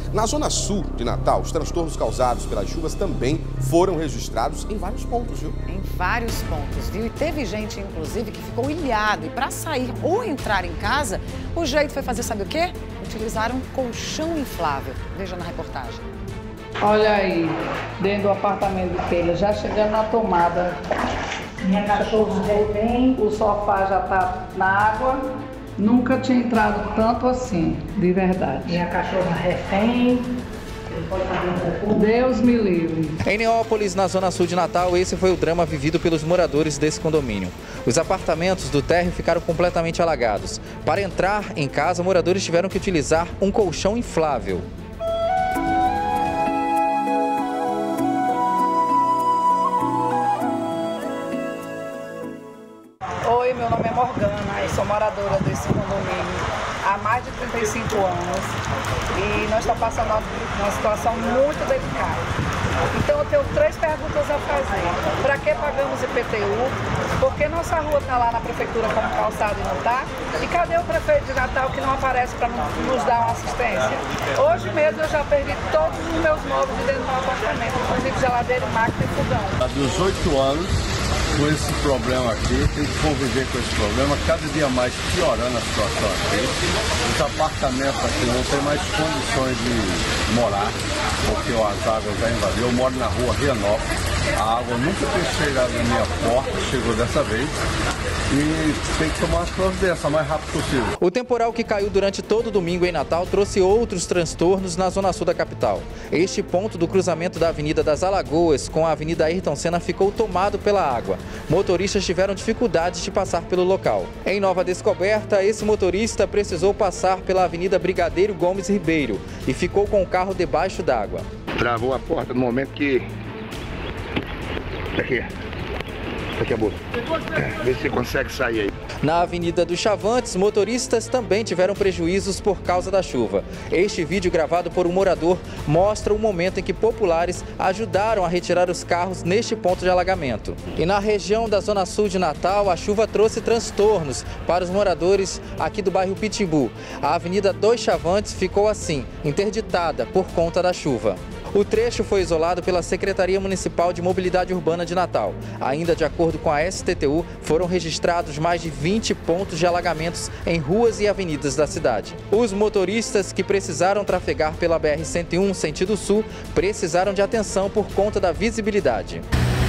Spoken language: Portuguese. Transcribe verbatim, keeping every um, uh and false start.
Na zona sul de Natal, os transtornos causados pelas chuvas também foram registrados em vários pontos, viu? Em vários pontos, viu? E teve gente, inclusive, que ficou ilhado. E para sair ou entrar em casa, o jeito foi fazer, sabe o quê? Utilizar um colchão inflável. Veja na reportagem. Olha aí, dentro do apartamento de Keila, já chegando na tomada. Minha cachorra vem, o sofá já tá na água. Nunca tinha entrado tanto assim, de verdade. Minha cachorra refém. Deus me livre. Em Neópolis, na zona sul de Natal, esse foi o drama vivido pelos moradores desse condomínio. Os apartamentos do térreo ficaram completamente alagados. Para entrar em casa, moradores tiveram que utilizar um colchão inflável. Oi, meu nome é Morgana, eu sou moradora desse condomínio há mais de trinta e cinco anos e nós estamos passando uma situação muito delicada. Então eu tenho três perguntas a fazer. Para que pagamos I P T U? Por que nossa rua está lá na prefeitura como calçada e não está? E cadê o prefeito de Natal que não aparece para nos dar uma assistência? Hoje mesmo eu já perdi todos os meus móveis de dentro do meu apartamento, inclusive geladeira, máquina e fogão. Há dezoito anos com esse problema aqui, tem que conviver com esse problema, cada dia mais piorando a situação aqui. Os apartamentos aqui não tem mais condições de morar, porque as águas já invadiram. Eu moro na rua Rianópolis, a água nunca tem chegado na minha porta, chegou dessa vez, e tem que tomar as providências o mais rápido possível. O temporal que caiu durante todo o domingo em Natal trouxe outros transtornos na zona sul da capital. Este ponto do cruzamento da Avenida das Alagoas com a Avenida Ayrton Senna ficou tomado pela água. Motoristas tiveram dificuldades de passar pelo local. Em Nova Descoberta, esse motorista precisou passar pela Avenida Brigadeiro Gomes Ribeiro e ficou com o carro debaixo d'água. Travou a porta no momento que... Aqui. Aqui a bolsa. Vê se você consegue sair aí. Na Avenida dos Chavantes, motoristas também tiveram prejuízos por causa da chuva. Este vídeo, gravado por um morador, mostra o momento em que populares ajudaram a retirar os carros neste ponto de alagamento. E na região da zona sul de Natal, a chuva trouxe transtornos para os moradores aqui do bairro Pitimbu. A Avenida dos Chavantes ficou assim, interditada por conta da chuva. O trecho foi isolado pela Secretaria Municipal de Mobilidade Urbana de Natal. Ainda de acordo com a S T T U, foram registrados mais de vinte pontos de alagamentos em ruas e avenidas da cidade. Os motoristas que precisaram trafegar pela B R cento e um sentido sul precisaram de atenção por conta da visibilidade.